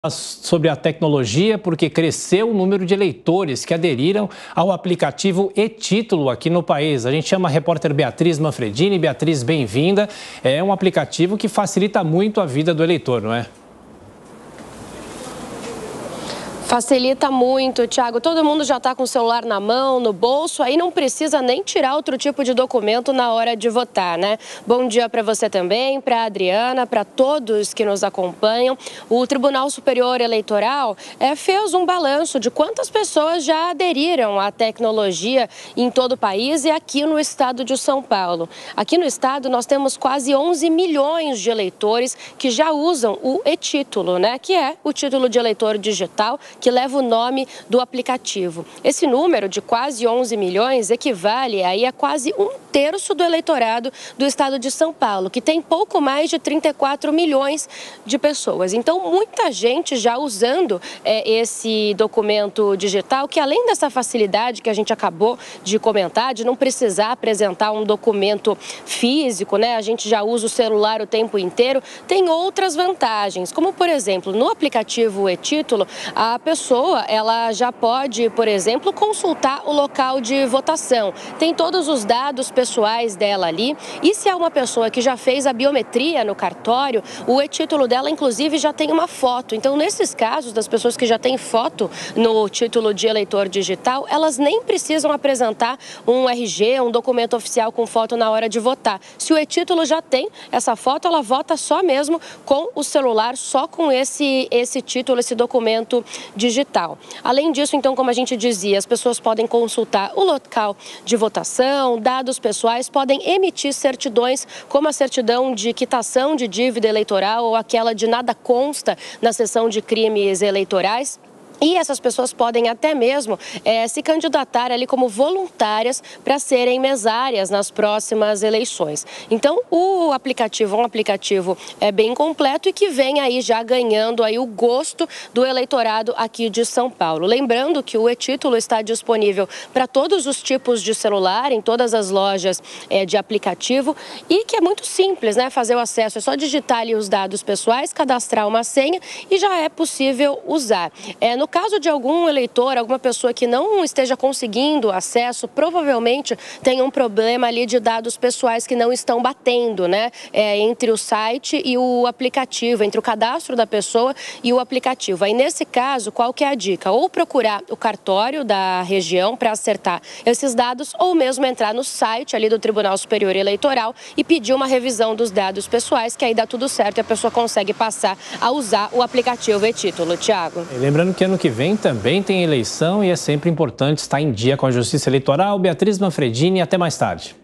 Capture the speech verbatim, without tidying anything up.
Sobre a tecnologia, porque cresceu o número de eleitores que aderiram ao aplicativo e-Título aqui no país. A gente chama a repórter Beatriz Manfredini. Beatriz, bem-vinda. É um aplicativo que facilita muito a vida do eleitor, não é? Facilita muito, Thiago. Todo mundo já está com o celular na mão, no bolso, aí não precisa nem tirar outro tipo de documento na hora de votar, né? Bom dia para você também, para a Adriana, para todos que nos acompanham. O Tribunal Superior Eleitoral é, fez um balanço de quantas pessoas já aderiram à tecnologia em todo o país e aqui no estado de São Paulo. Aqui no estado nós temos quase onze milhões de eleitores que já usam o e-Título, né? Que é o título de eleitor digital, que leva o nome do aplicativo. Esse número de quase onze milhões equivale aí a quase um terço do eleitorado do estado de São Paulo, que tem pouco mais de trinta e quatro milhões de pessoas. Então, muita gente já usando é, esse documento digital, que além dessa facilidade que a gente acabou de comentar, de não precisar apresentar um documento físico, né? A gente já usa o celular o tempo inteiro, tem outras vantagens, como, por exemplo, no aplicativo e-Título, a pessoa ela já pode, por exemplo, consultar o local de votação. Tem todos os dados pessoais dela ali. E se é uma pessoa que já fez a biometria no cartório, o e-Título dela, inclusive, já tem uma foto. Então, nesses casos das pessoas que já têm foto no título de eleitor digital, elas nem precisam apresentar um R G, um documento oficial com foto na hora de votar. Se o e-Título já tem essa foto, ela vota só mesmo com o celular, só com esse, esse título, esse documento digital. Além disso, então, como a gente dizia, as pessoas podem consultar o local de votação, dados pessoais, podem emitir certidões, como a certidão de quitação de dívida eleitoral ou aquela de nada consta na seção de crimes eleitorais. E essas pessoas podem até mesmo é, se candidatar ali como voluntárias para serem mesárias nas próximas eleições. Então, o aplicativo é um aplicativo é, bem completo e que vem aí já ganhando aí o gosto do eleitorado aqui de São Paulo. Lembrando que o e-Título está disponível para todos os tipos de celular, em todas as lojas é, de aplicativo e que é muito simples, né? Fazer o acesso, é só digitar ali os dados pessoais, cadastrar uma senha e já é possível usar. É, no caso de algum eleitor, alguma pessoa que não esteja conseguindo acesso, provavelmente tem um problema ali de dados pessoais que não estão batendo, né? É, entre o site e o aplicativo, entre o cadastro da pessoa e o aplicativo. Aí, nesse caso, qual que é a dica? Ou procurar o cartório da região para acertar esses dados, ou mesmo entrar no site ali do Tribunal Superior Eleitoral e pedir uma revisão dos dados pessoais, que aí dá tudo certo e a pessoa consegue passar a usar o aplicativo e-Título. Tiago. Lembrando que ano que vem também tem eleição e é sempre importante estar em dia com a Justiça Eleitoral. Beatriz Manfredini, até mais tarde.